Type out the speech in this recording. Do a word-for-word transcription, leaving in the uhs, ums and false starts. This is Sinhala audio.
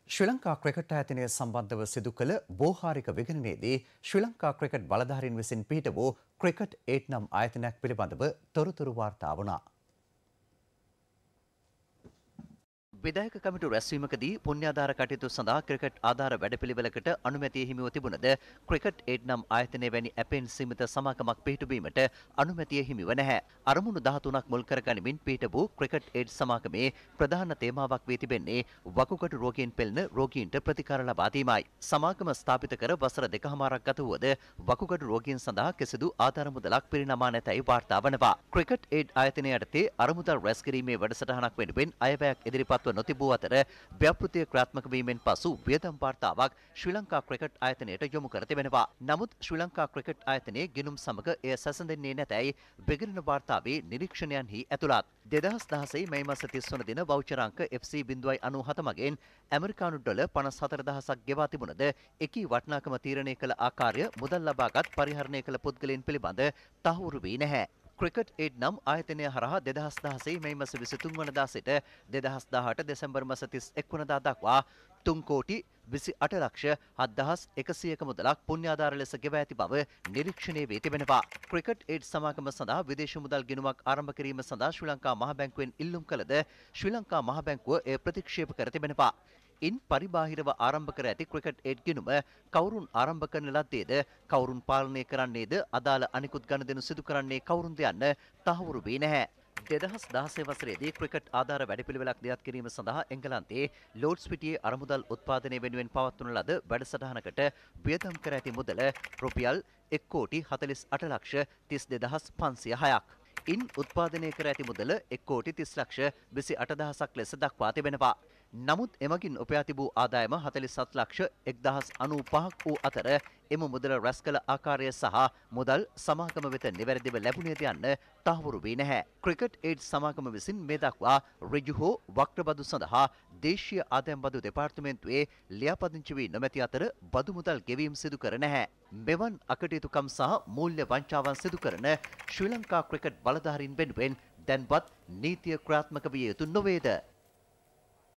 ශ්‍රී ලංකා ක්‍රිකට් ආයතනය සම්බන්ධව සිදු කළ බෝහාරික විගණනයේදී ශ්‍රී ලංකා ක්‍රිකට් බලධාරීන් විසින් පිහිට වූ ක්‍රිකට් එයිට් නම් ආයතනයක් පිළිබඳව තොරතුරු වාර්තා වුණා. විධායක කමිටු රැස්වීමකදී පුණ්‍යාධාර කටයුතු සඳහා ක්‍රිකට් ආධාර වැඩපිළිවෙලකට අනුමැතිය හිමිව තිබුණද ක්‍රිකට් එයිට් නම් ආයතනය වැනි ඇපෙන් සීමිත සමාගමක් පිහිටුවීමට අනුමැතිය හිමිව නැහැ. අරමුණු දහතුනක් මුල් කරගනිමින් පිහිට වූ ක්‍රිකට් එයිට් සමාගමේ ප්‍රධාන තේමාවක් වී තිබෙන්නේ වකුගඩු රෝගීන් පෙළෙන රෝගීන්ට ප්‍රතිකාර ලබා දීමයි. සමාගම ස්ථාපිත කර වසර දෙකහමාරක් ගත වුවද වකුගඩු රෝගීන් සඳහා කිසිදු ආධාර මුදලක් පිරිනමා නැතැයි වාර්තා වනවා. ක්‍රිකට් එයිට් ආයතනය යටතේ අරමුදල් රැස් කිරීමේ වැඩසටහනක් වෙනුවෙන් අයවැයක් ඉදිරිපත්ව නොතිබූ අතර ව්‍යාපෘතිය ක්‍රියාත්මක වීමෙන් පසු වියදම් වාර්තාවක් ශ්‍රී ලංකා ක්‍රිකට් ආයතනයට යොමු කර තිබෙනවා. නමුත් ශ්‍රී ලංකා ක්‍රිකට් ආයතනයේ ගිණුම් සමග එය සැසඳෙන්නේ නැතැයි විගණන වාර්තාවේ නිරීක්ෂණයන්හි ඇතුළත්. දෙදහස් දහසයි මැයි මාස තිස් වන දින වවුචර් අංක එෆ් සී අනූහත මගෙන් ඇමරිකානු ඩොලර් පනස් හතර දහසක් ගෙවා තිබුණද එකී වටිනාකම තීරණය කළ ආකාරය මුදල් ලබාගත් පරිහරණය කළ පුද්ගලයන් පිළිබඳ තහවුරු වී නැහැ. ක්‍රිකට් එයිට් නම් ආයතනය හරහා දෙදහස් දහසයි මැයි මාස විසිතුන් වනදා සිට දෙදහස් දහඅට දෙසැම්බර් මාස තිස් එක් වනදා දක්වා තුන් කෝටි විසි අට ලක්ෂ හත් දහස් එකසියක මුදලක් පුණ්‍යාධාර ලෙස ගෙවා ඇති බව නිරීක්ෂණය වී තිබෙනවා. ක්‍රිකට් එයිට් සමාගම සඳහා විදේශ මුදල් ගිණුමක් ආරම්භ කිරීම සඳහා ශ්‍රී ලංකා මහ බැංකුවෙන් ඉල්ලුම් කළද ශ්‍රී ලංකා මහ බැංකුව එය ප්‍රතික්ෂේප කර තිබෙනවා. ඉන් පරිබාහිරව ආරම්භ කර ඇති ක්‍රිකට් එයිට් ගිණුම කවුරුන් ආරම්භ කරන ලද්දේද, කවුරුන් පාලනය කරන්නේද, අදාළ අනිකුත් ගනුදෙනු සිදු කරන්නේ කවුරුන්ද යන්න තහවුරු වී නැහැ. දෙදහස් දහසය වසරේදී ක්‍රිකට් ආධාර වැඩපිළිවෙලක් දියත් කිරීම සඳහා එංගලන්තයේ ලෝඩ්ස් පිටියේ අරමුදල් උත්පාදනය වෙනුවෙන් පවත්වන ලද වැඩසටහනකට වියදම් කර ඇති මුදල රුපියල් එක් කෝටි හතළිස් අට ලක්ෂ තිස් දෙදහස් පන්සිය හයක්. ඉන් උත්පාදනය කර ඇති මුදල එක් කෝටි තිස් ලක්ෂ විසි අට දහසක් ලෙස දක්වා තිබෙනවා. නමුත් එමගින් උපයා තිබූ ආදායම හතළිස් හත් ලක්ෂ එක්දහස් අනූ පහක් වූ අතර එම මුදල රැස් කළ ආකාරය සහ මුදල් සමාගම වෙත නිවැරදිව ලැබුණේද යන්න තහවුරු වී නැහැ. ක්‍රිකට් එයිට් සමාගම විසින් මේ දක්වා ඍජු හෝ වක්‍ර බදු සඳහා දේශීය ආදායම් බදු දෙපාර්තමේන්තුවේ ලියාපදිංචි වී නොමැති අතර බදු මුදල් ගෙවීම සිදු කර නැහැ. මෙවන් අකටයුතුකම් සහ මූල්‍ය වංචාවන් සිදු කරන ශ්‍රී ලංකා ක්‍රිකට් බලධාරීන් වෙනුවෙන් දැන්වත් නීතිය ක්‍රියාත්මක විය යුතු නොවේද?